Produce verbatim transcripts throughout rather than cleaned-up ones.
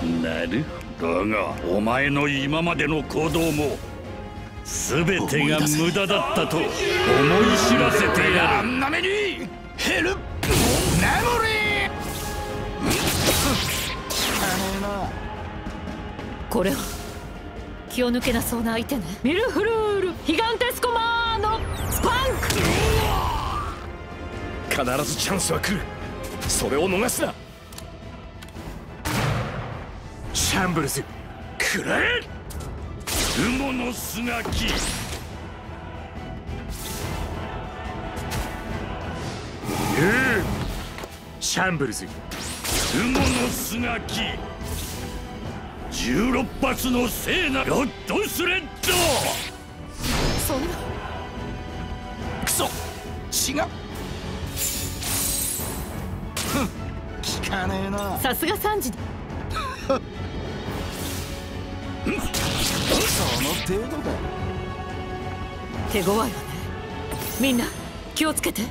なるほど。だがお前の今までの行動も全てが無駄だったと思い知らせてやる。あんな目にヘルプメモリー。 これは気を抜けなそうな相手ね。ミルフルールヒガンテスコマーノスパンク。 必ずチャンスは来る。それを逃すな。シャンブルズくらえ。雲のすがき。 シャンブルズ雲のすがき。じゅうろっぱつの聖なロッドスレッド。 そんなクソ血が。ふん効かねえな。 さすがサンジだ。 その程度だ。 手強いわね。みんな気をつけて。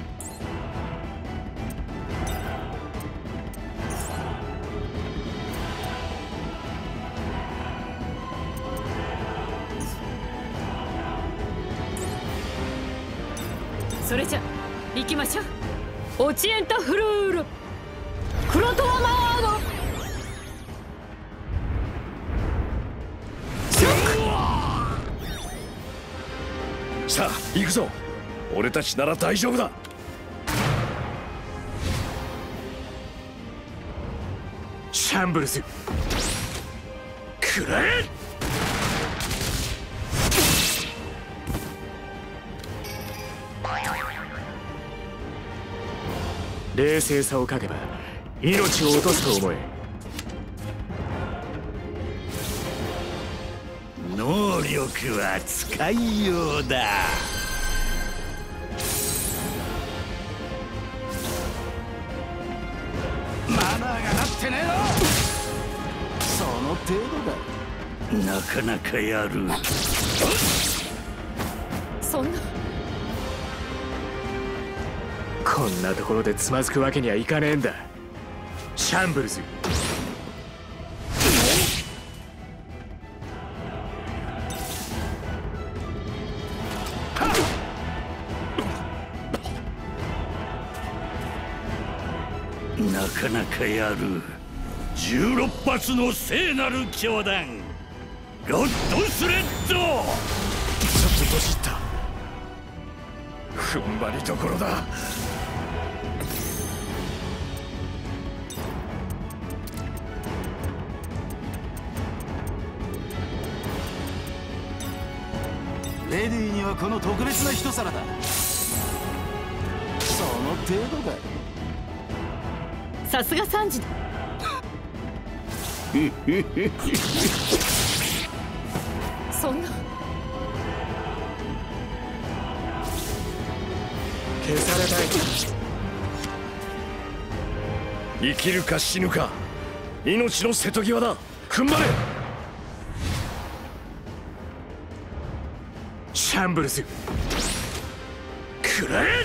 それじゃ行きましょう。オチエンタフルールクロトワマーノ。 さあ行くぞ。俺たちなら大丈夫だ。シャンブルズくらえ。 冷静さを欠けば命を落とすと思え。 能力は使いようだ。マナーがなってねえの。その程度だ。なかなかやる。 そんなこんなところでつまずくわけにはいかねえんだ。シャンブルズなかなかやる。じゅうろっぱつの聖なる教団ロッドスレッド。 ちょっとどしった。踏ん張りどころだ。 レディーにはこの特別な一皿だ。その程度だ。 さすがサンジだ。そんな消されたい。生きるか死ぬか命の瀬戸際だ。踏ん張れ。シャンブルズくらえ。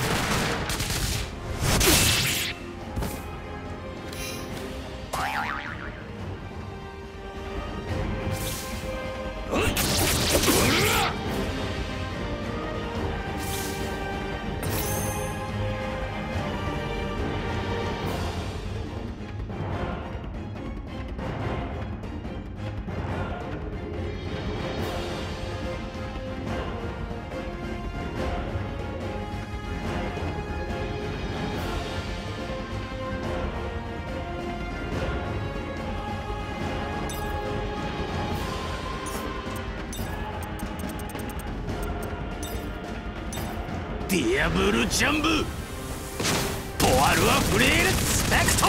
ディアブルジャンブポワルはフレールスペクト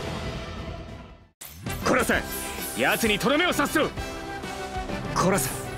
ー。 コラさん、奴にとどめを刺すぞ。コラさん、